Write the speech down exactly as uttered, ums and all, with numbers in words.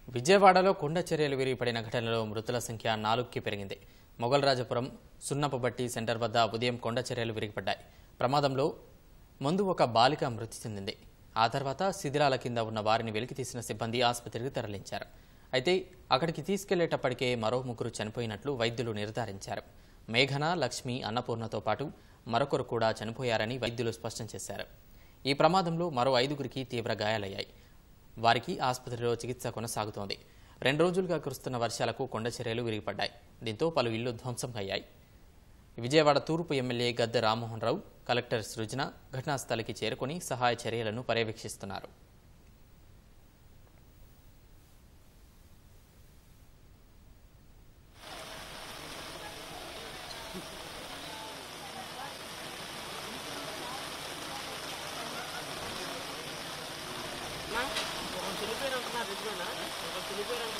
విజయవాడలో కొండ చర్యలు విరిగిపడిన ఘటనలో మృతుల సంఖ్య నాలుగుకి పెరిగింది. మొగల్రాజపురం సున్నపబట్టి సెంటర్ వద్ద ఉదయం కొండ చర్యలు విరిగిపడ్డాయి. ప్రమాదంలో ముందు ఒక బాలిక మృతి చెందింది. ఆ తర్వాత శిథిలాల కింద ఉన్న వారిని వెలికితీసిన సిబ్బంది ఆసుపత్రికి తరలించారు. అయితే అక్కడికి తీసుకెళ్లేటప్పటికే మరో ముగ్గురు చనిపోయినట్లు వైద్యులు నిర్ధారించారు. మేఘన, లక్ష్మి, అన్నపూర్ణతో పాటు మరొకరు కూడా చనిపోయారని వైద్యులు స్పష్టం చేశారు. ఈ ప్రమాదంలో మరో ఐదుగురికి తీవ్ర గాయాలయ్యాయి. వారికి ఆసుపత్రిలో చికిత్స కొనసాగుతోంది. రెండు రోజులుగా కురుస్తున్న వర్షాలకు కొండ చర్యలు విరిగిపడ్డాయి. దీంతో పలు ఇళ్లు ధ్వంసం అయ్యాయి. విజయవాడ తూర్పు ఎమ్మెల్యే గద్దె రామ్మోహన్ రావు, కలెక్టర్ సృజన ఘటనాస్థలికి చేరుకుని సహాయ చర్యలను పర్యవేక్షిస్తున్నారు. Nah, orang Filipina pernah di mana? Orang Filipina